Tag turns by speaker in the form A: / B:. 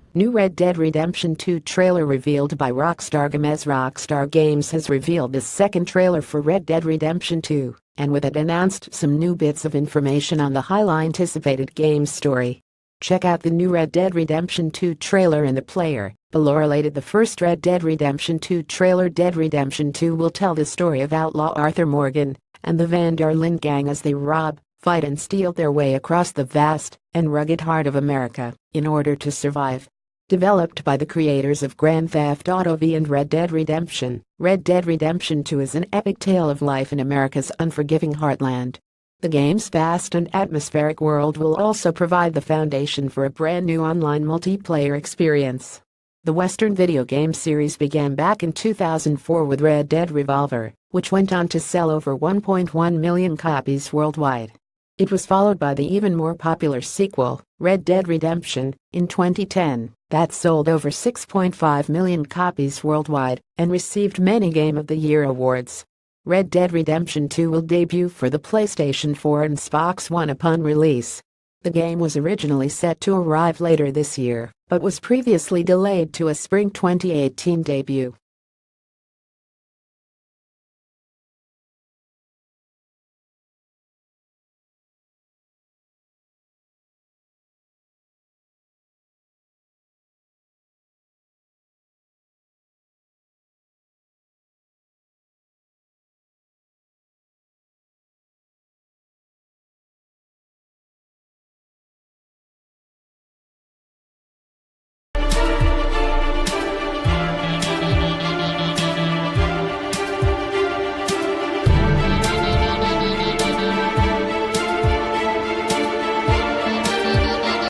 A: New Red Dead Redemption 2 trailer revealed by Rockstar Games. Rockstar Games has revealed the second trailer for Red Dead Redemption 2, and with it announced some new bits of information on the highly anticipated game's story. Check out the new Red Dead Redemption 2 trailer in the player below. Related the first Red Dead Redemption 2 trailer. Dead Redemption 2 will tell the story of outlaw Arthur Morgan and the Van der Linde gang as they rob, fight and steal their way across the vast and rugged heart of America in order to survive. Developed by the creators of Grand Theft Auto V and Red Dead Redemption 2 is an epic tale of life in America's unforgiving heartland. The game's vast and atmospheric world will also provide the foundation for a brand new online multiplayer experience. The Western video game series began back in 2004 with Red Dead Revolver, which went on to sell over 1.1 million copies worldwide. It was followed by the even more popular sequel, Red Dead Redemption, in 2010, that sold over 6.5 million copies worldwide and received many Game of the Year awards. Red Dead Redemption 2 will debut for the PlayStation 4 and Xbox One upon release. The game was originally set to arrive later this year, but was previously delayed to a spring 2018 debut.